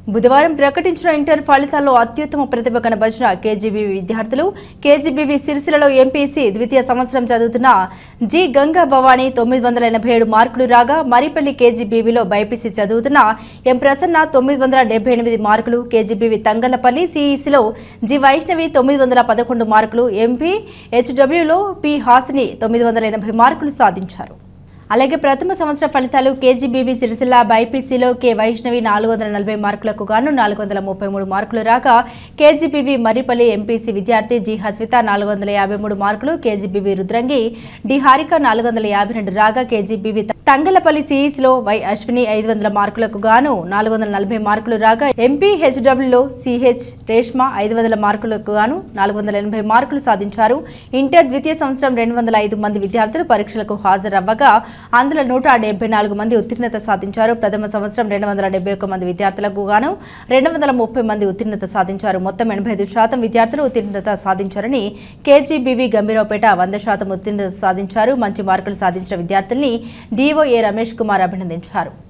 బుధవారం ప్రకటించిన ఇంటర్ ఫలితాల్లో అత్యుత్తమ ప్రతిభ కనబరిచిన కేజీబీవీ విద్యార్థులు కేజీబీవీ సిరిసిల్లలో ఎంపీసీ ద్వితీయ సంవత్సరం చదువుతున్న జి గంగా భవానీ 987 మార్కులు రాగా మరిపల్లి కేజీబీవీలో బైపీసీ చదువుతున్న ఎం ప్రసన్న 978 మార్కులు కేజీబీవీ తంగళ్లపల్లి సిఈసీలో జి వైష్ణవి 911 మార్కులు ఎంపీ హెచ్డబ్ల్యూలో పి హాసిని 980 మార్కులు సాధించారు. అలాగే ప్రథమ సంవత్సర ఫలితాలు కేజీబీవీ సిరిసిల్ల బైపీసీలో కె వైష్ణవి 440 మార్కులకు గాను 433 మార్కులు రాగా కేజీబీవీ మరిపల్లి ఎంపీసీ విద్యార్థి జి హస్విత 453 మార్కులు కేజీబీవీ రుద్రంగి డి హారిక 452 రాగా కేజీబీవీ తంగలపల్లి సిఈసీలో వై అశ్విని 500 మార్కులకు గాను 440 మార్కులు రాగా ఎంపీ హెచ్డబ్ల్యూలో సిహెచ్ రేష్మ 500 మార్కులకు గాను 480 మార్కులు సాధించారు. ఇంటర్ ద్వితీయ సంవత్సరం 205 మంది విద్యార్థులు పరీక్షలకు హాజరవ్వగా అందులో 174 మంది ఉత్తీర్ణత సాధించారు. ప్రథమ సంవత్సరం 271 మంది విద్యార్థులకు గాను 230 మంది ఉత్తీర్ణత సాధించారు. మొత్తం 85% విద్యార్థులు ఉత్తీర్ణత సాధించారని కేజీబీవీ గంభీరావుపేట 100% ఉత్తీర్ణత సాధించారు. మంచి మార్కులు సాధించిన విద్యార్థుల్ని డిఓ ఏ రమేష్ కుమార్ అభినందించారు.